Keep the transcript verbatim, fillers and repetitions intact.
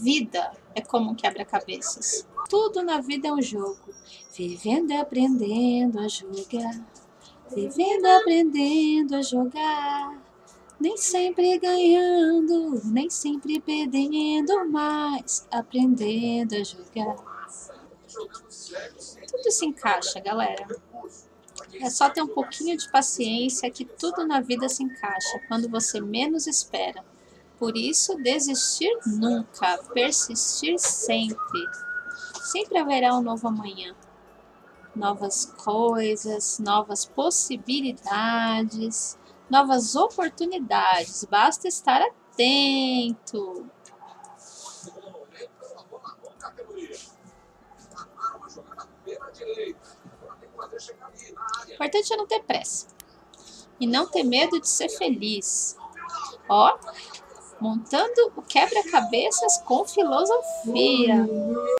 vida é como um quebra-cabeças. Tudo na vida é um jogo. Vivendo e aprendendo a jogar. Vivendo e aprendendo a jogar. Nem sempre ganhando, nem sempre perdendo, mas aprendendo a jogar. Tudo se encaixa, galera. É só ter um pouquinho de paciência que tudo na vida se encaixa quando você menos espera. Por isso, desistir nunca, persistir sempre. Sempre haverá um novo amanhã. Novas coisas, novas possibilidades, novas oportunidades. Basta estar atento. O importante é não ter pressa. E não ter medo de ser feliz. Ó, montando o quebra-cabeças com filosofia.